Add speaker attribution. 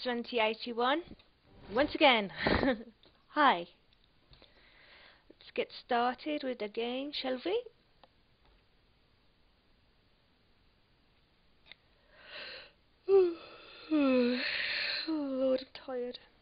Speaker 1: 2081 once again. Hi. Let's get started with the game, shall we? Oh Lord, I'm tired.